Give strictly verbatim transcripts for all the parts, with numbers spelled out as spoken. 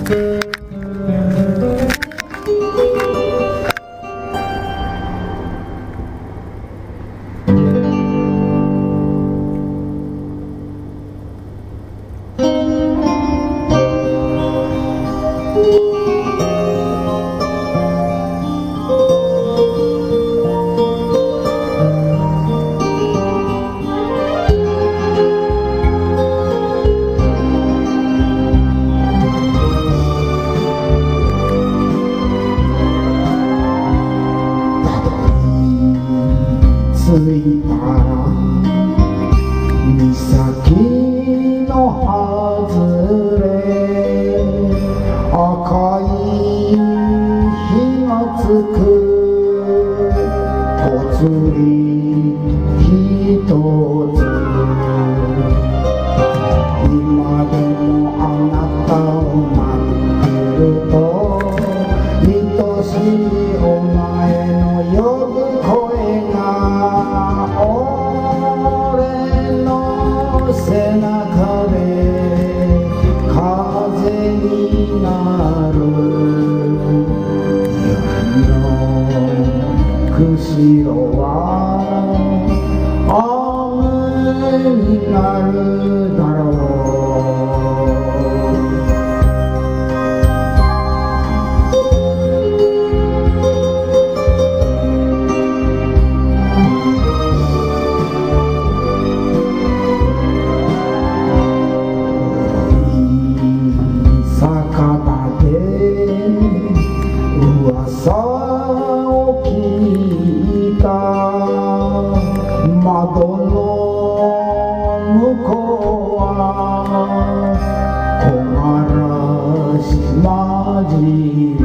着いたら岬の外れ赤い火がつくぽつりひとつ今でもあなたを待ってると愛しいお前の呼ぶ声が俺の背中で風になる夜の釧路は雨になるだろう噂を聞いた窓の向こうは木枯らし混じり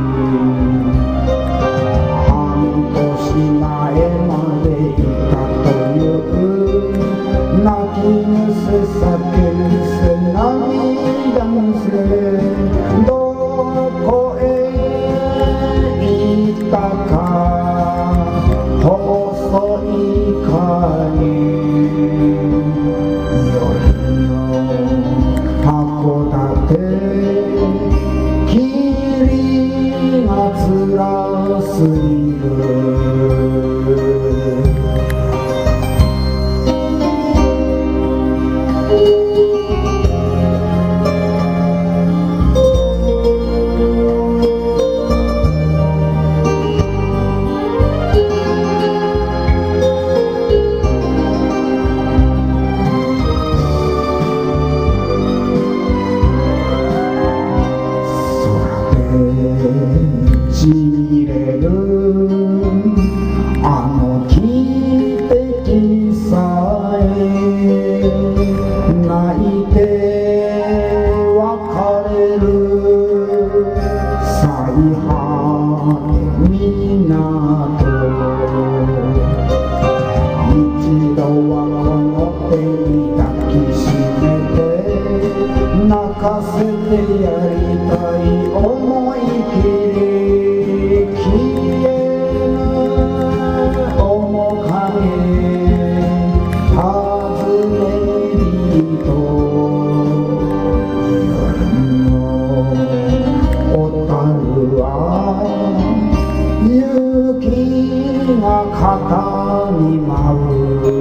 半年前までいたという泣き癖酒癖涙癖どこへたか細い影夜の函館霧が辛すぎるちぎれるあの汽笛さえ泣いて別れる最果て港一度はこの手に抱きしめて泣かせてやりたい思い切り雪が肩に舞う